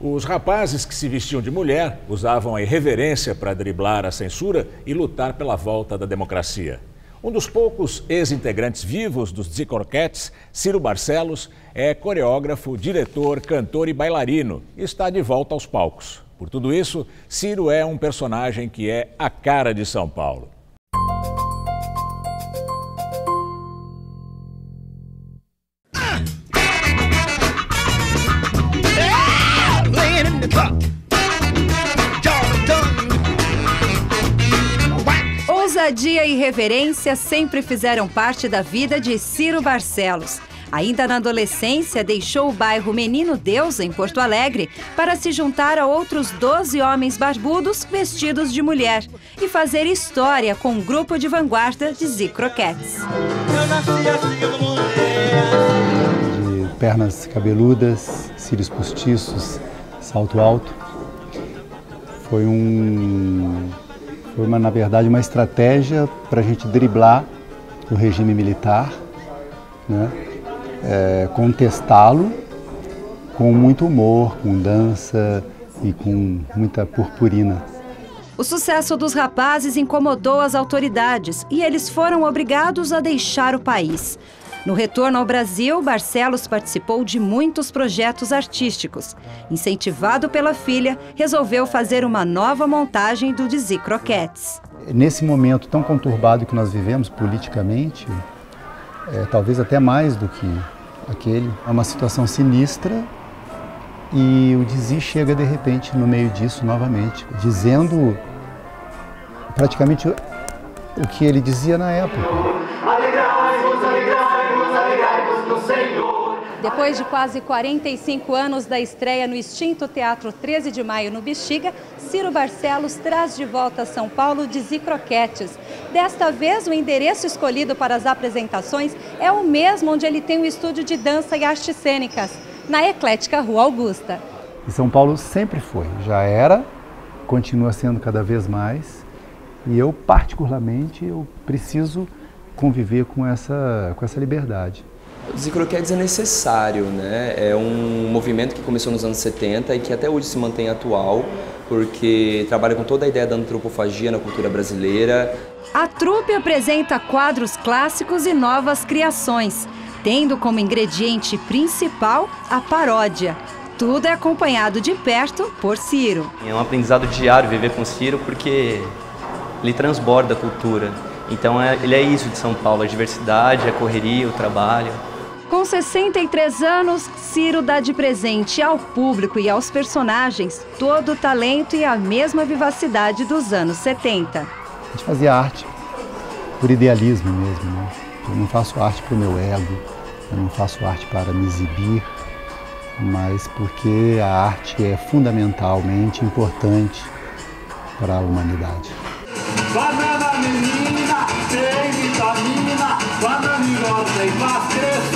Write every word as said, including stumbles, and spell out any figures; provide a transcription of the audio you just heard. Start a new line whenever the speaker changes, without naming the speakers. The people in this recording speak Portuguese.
Os rapazes que se vestiam de mulher usavam a irreverência para driblar a censura e lutar pela volta da democracia. Um dos poucos ex-integrantes vivos dos Zicroquettes, Ciro Barcelos, é coreógrafo, diretor, cantor e bailarino e está de volta aos palcos. Por tudo isso, Ciro é um personagem que é a cara de São Paulo.
Ousadia e irreverência sempre fizeram parte da vida de Ciro Barcelos. Ainda na adolescência, deixou o bairro Menino Deus, em Porto Alegre, para se juntar a outros doze homens barbudos vestidos de mulher e fazer história com um grupo de vanguarda de Zicroquettes.
De pernas cabeludas, cílios postiços, salto alto. Foi um... Foi, uma, na verdade, uma estratégia para a gente driblar o regime militar, né? É, contestá-lo com muito humor, com dança e com muita purpurina.
O sucesso dos rapazes incomodou as autoridades e eles foram obrigados a deixar o país. No retorno ao Brasil, Barcelos participou de muitos projetos artísticos. Incentivado pela filha, resolveu fazer uma nova montagem do Zicroquettes.
Nesse momento tão conturbado que nós vivemos politicamente, é, talvez até mais do que aquele, é uma situação sinistra e o Dizzy chega de repente no meio disso novamente, dizendo praticamente o que ele dizia na época.
Depois de quase quarenta e cinco anos da estreia no extinto Teatro treze de maio no Bexiga, Ciro Barcelos traz de volta a São Paulo de Zicroquettes. Desta vez, o endereço escolhido para as apresentações é o mesmo onde ele tem um estúdio de dança e artes cênicas, na eclética Rua Augusta.
E São Paulo sempre foi, já era, continua sendo cada vez mais, e eu particularmente eu preciso conviver com essa, com essa liberdade.
O Zicroquettes é necessário, né? É um movimento que começou nos anos setenta e que até hoje se mantém atual, porque trabalha com toda a ideia da antropofagia na cultura brasileira.
A trupe apresenta quadros clássicos e novas criações, tendo como ingrediente principal a paródia. Tudo é acompanhado de perto por Ciro.
É um aprendizado diário viver com Ciro porque ele transborda a cultura. Então é, ele é isso de São Paulo, a diversidade, a correria, o trabalho.
Com sessenta e três anos, Ciro dá de presente ao público e aos personagens todo o talento e a mesma vivacidade dos anos setenta.
A gente fazia arte por idealismo mesmo, né? Eu não faço arte para o meu ego, eu não faço arte para me exibir, mas porque a arte é fundamentalmente importante para a humanidade.
Banana menina, tem vitamina, banana engorda e faz crescer.